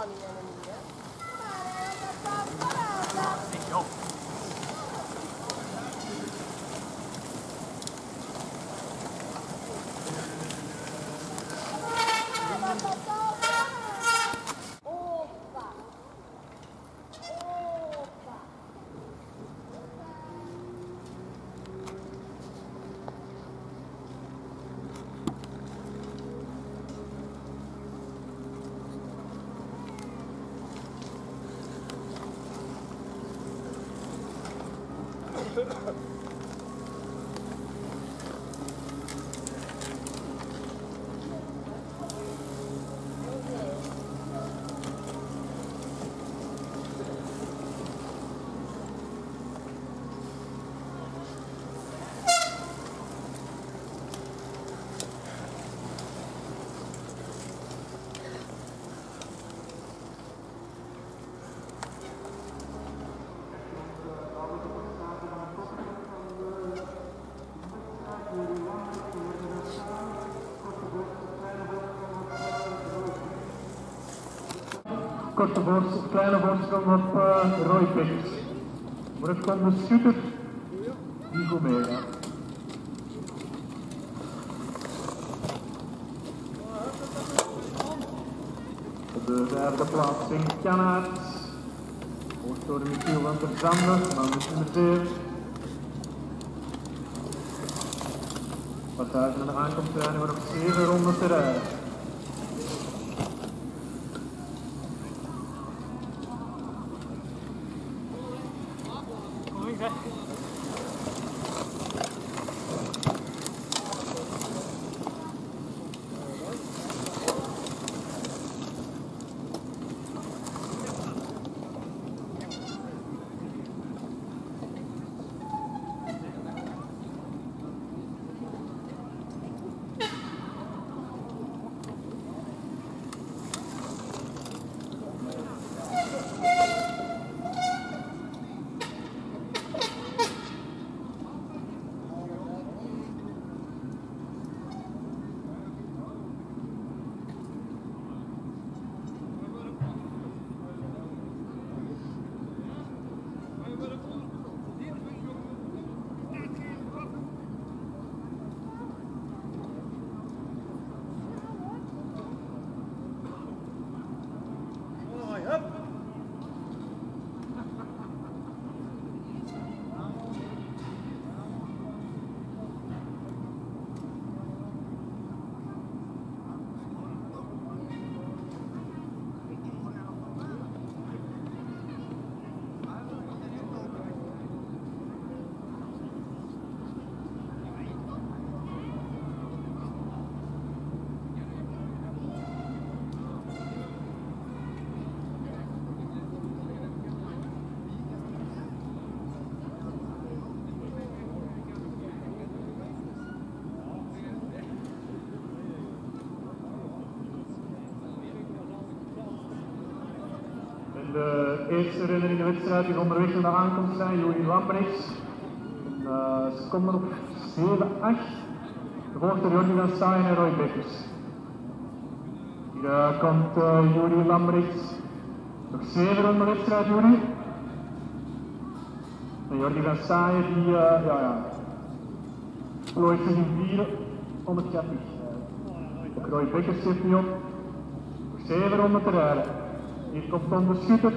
Korte borst, kleine voorsprong op Roy Pickers. Maar het komt de scooter Vigo Mega. Op de derde plaatsing Kanaert. Wordt door Michiel van der Zande, man is nummer 7. Passage naar de aankomsttrein, maar nog 7 ronden te rijden. De eerste renner in de wedstrijd is onderweg naar de aankomst zijn, Juri Lambrechts. Een seconde op 7-8. Gevolgd door Jordi van Staaien en Roy Pickers. Hier komt Juri Lambrechts. Nog 7 ronden wedstrijd, Juri. En Jordi van Staaien die plooit zich in 4 onderkapig. Ook Roy Pickers zit niet op. Nog 7 ronden te rijden. Hier komt Tom de Schutter.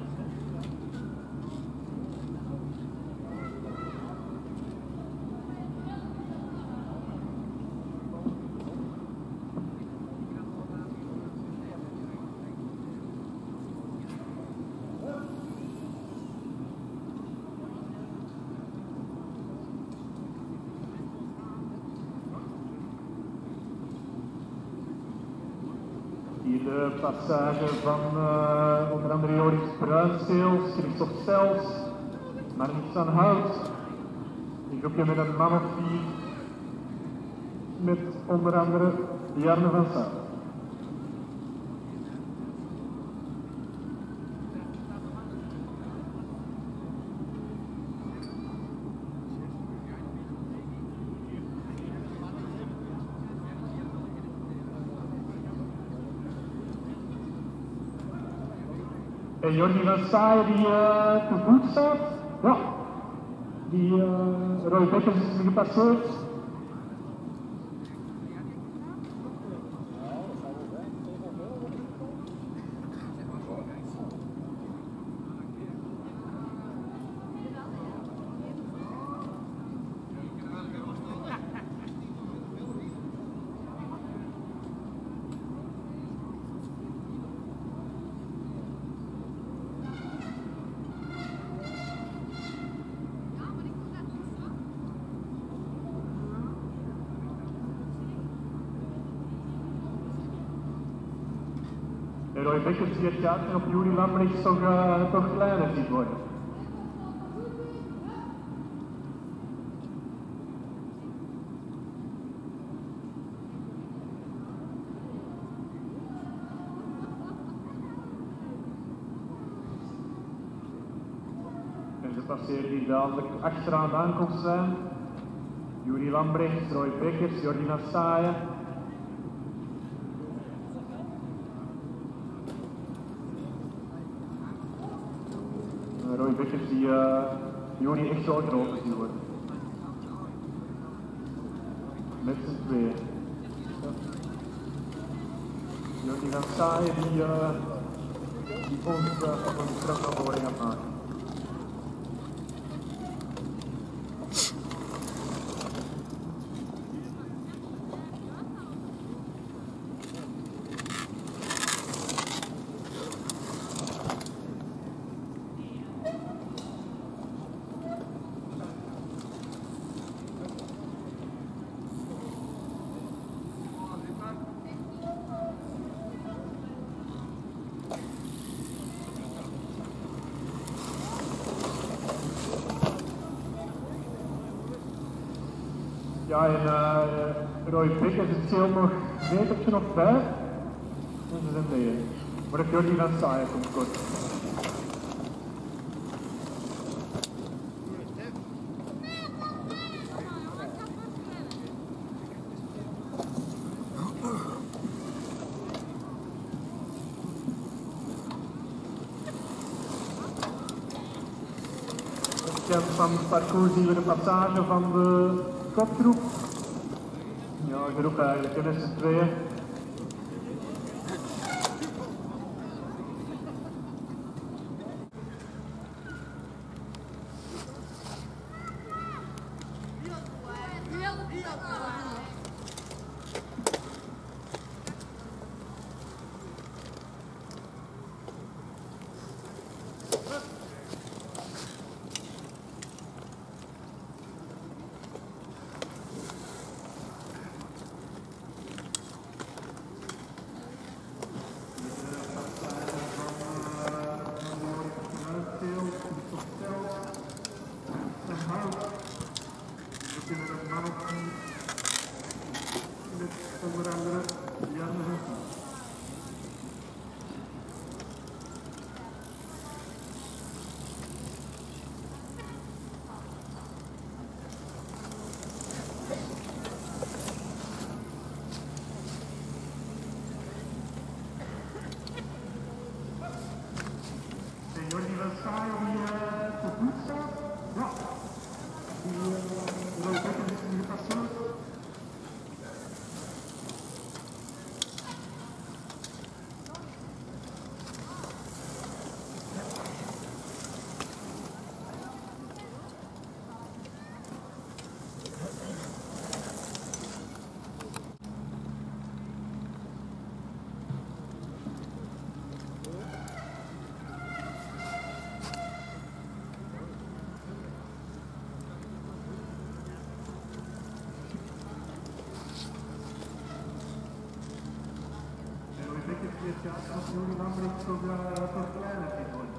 Hier de passage van onder andere Joris Bruinsteels, Christophe Stels, Marnix van Hout. Een groepje met een man of 4, met onder andere Jarno van Saar. En Jordi van Staaien die te voet staat. Ja. Die Roy Bekkers is gepasseerd. En Roy Bekkers die het gaat en op Juri Lambrechts toch kleiner ziet worden. En ze passeren die dadelijk achteraan de aankomst zijn. Juri Lambrechts, Roy Bekkers, Jordi van Staaien. Roy Bekkers die Juri echt zo erover zien worden. Met z'n tweeën. Jordi van Staaien die ons van de strafafhoring gaat maken. Ja, en Roy Bekkers, het scheelt nog een metertje of 5. En ze zijn mee. Maar ik Jordi van Staaien komt kort. Van het parcours zien we de passage van de kopgroep. Ja, groep eigenlijk, met z'n tweeën. Onder andere Jan Hoek. Jordi van Staaien die te voet staat. Ja. Die Roy Bekkers is nu gepasseerd. Het gaat als Juri Lambrechts toch kleiner is worden.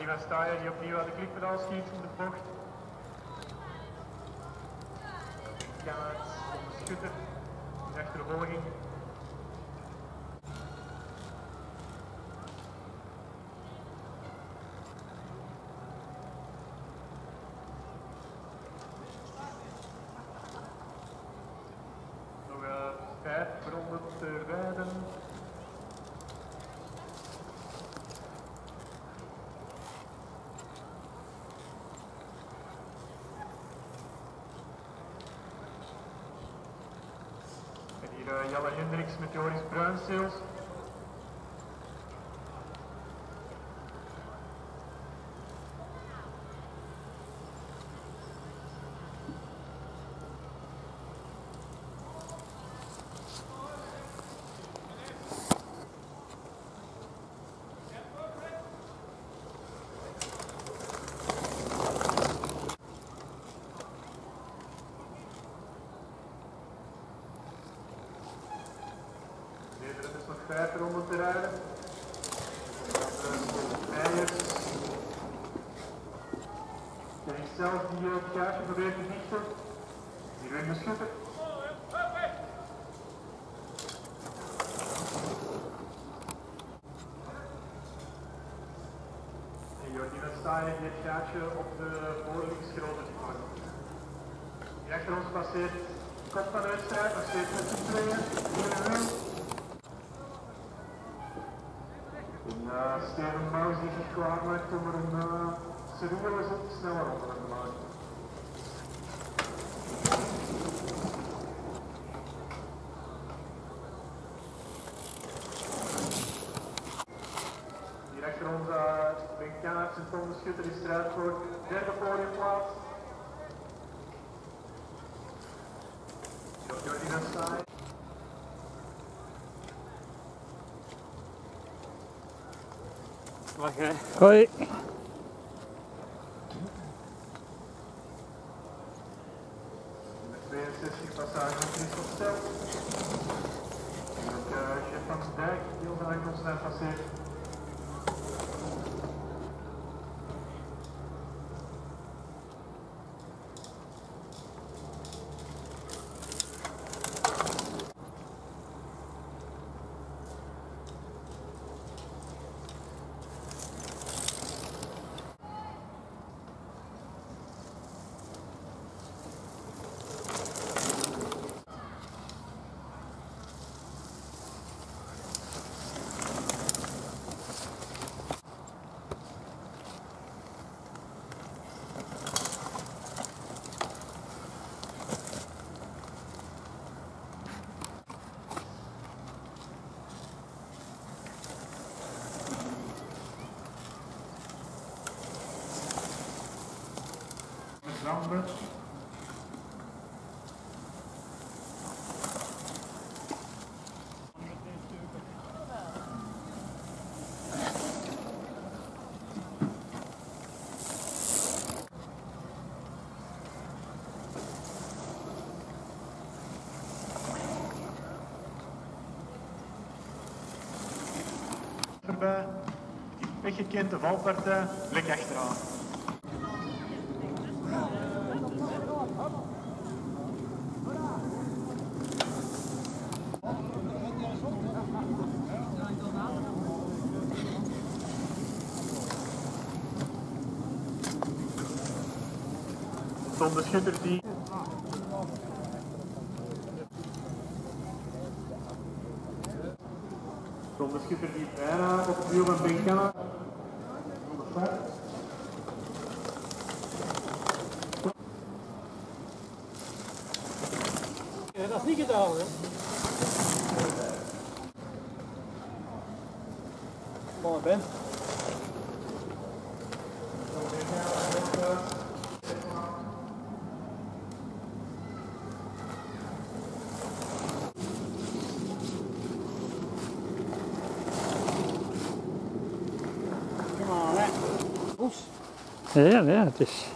Jordi Vestager die opnieuw uit de klikpedaal schiet in de bocht. Kenneth op de schutter in achtervolging. Nog 5 ronden te rijden. En hier Jelle Hendricks met Joris Bruinseels. Er is nog 5 ronden te rijden. Meijers. Kijk zelf die het gaatje probeert te dichten. Hier weer de schutter. En Jordi Vestager die het gaatje op de voorlinks grote gegooid. Die achter ons passeert kop van de wedstrijd, nog steeds met z'n tweeën. Steven Maus die zich klaarmaakt om er een serieus sneller op te maken. Hier achter ons Ben Kanaerts en Tom de Schutter in strijd voor de derde podiumplaats. Jordi Vestager. Hoi. De 62 passage van Christophe Stel. En ook chef van de Dijk die onze aankomstlijn passeert. Zanden. Erbij, weggekend de valpartij, blik achteraan. Tom de Schutter die Tom de Schutter die bijna op het wiel van Ben Kanaerts. Ja, dat is niet gedaan, hè? Mooi, Ben. Ja, het is...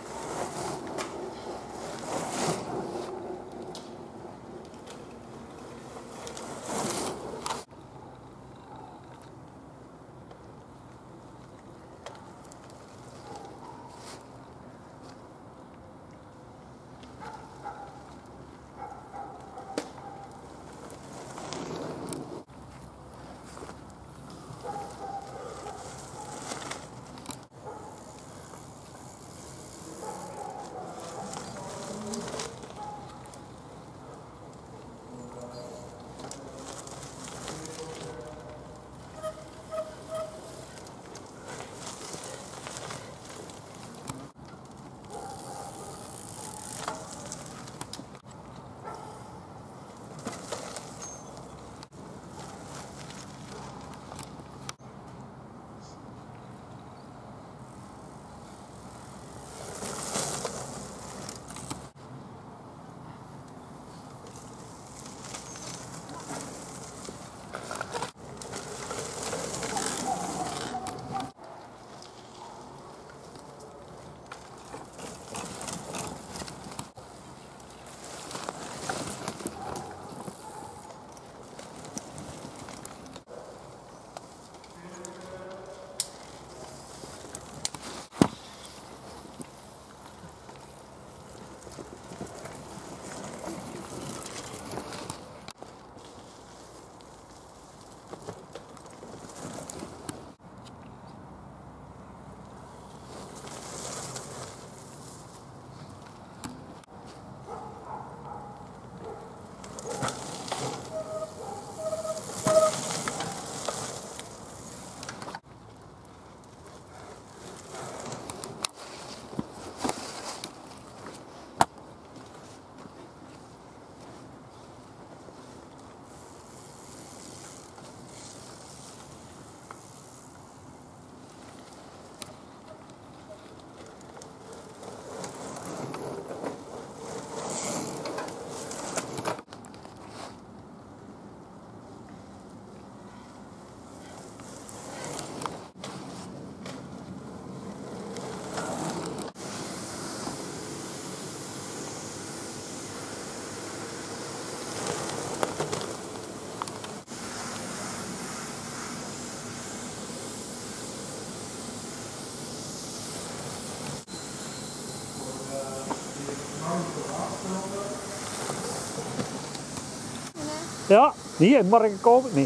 Ja, hier, morgen kom ik niet.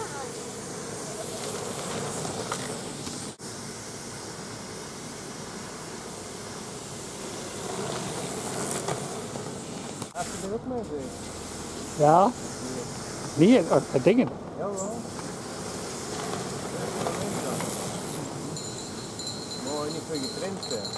Heb je er ook mee bezig? Ja. Hier, dingen. Jawel. Mooi, niet veel getraind zijn.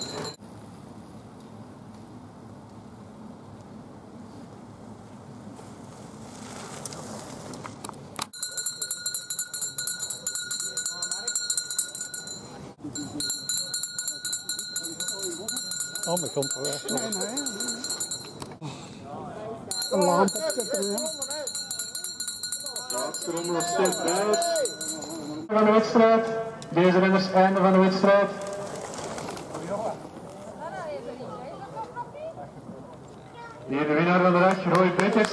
Oh, maar komt er wel. De laatste ronde was Stef Brijs. Van de wedstrijd. Deze renners einde van de wedstrijd. Hier de winnaar van de dag, Roy Bekkers.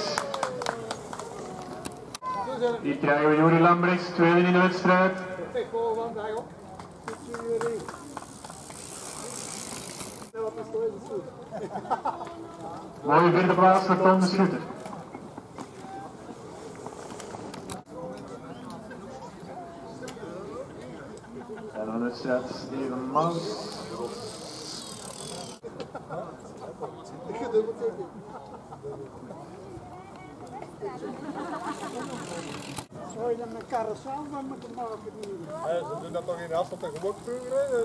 Hier krijgen we Juri Lambrechts, tweede in de wedstrijd. Mooie vierde plaats voor Tom de Schutter. En dan de wedstrijd Steven Maus. Zou je dan een carousel van moeten maken? Ja, ze doen dat toch in de afstand en gewoon vroeger,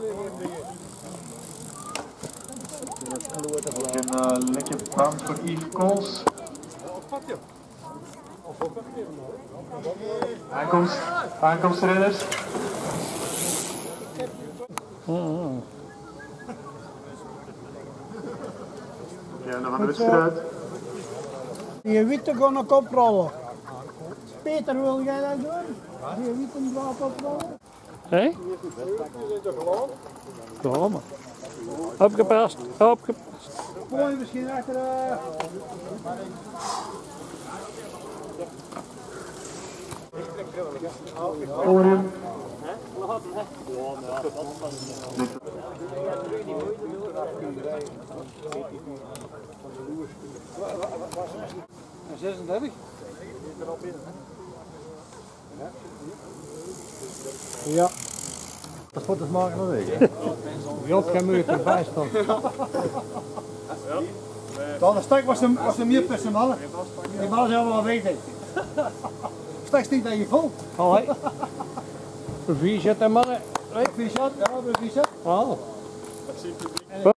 Ook een lekker band voor Yves Kools. Aankomstrenners. Einde van de wedstrijd. Je witte gaan ook oprollen. Peter, wil jij dat doen? Je witte draad oprollen? Hé? Kom. Opgepast, opgepast. Gooi je misschien achter Orium. En 36? Ja. Dat wordt het morgen nog weg, hè? Job, jij moet erbij staan. Dan de stek was de meer tussen mannen. Die mannen zijn allemaal weten. Stek stikt dat je vol. Hoi. Proficiat en mannen. Proficiat, ja, proficiat. Oh.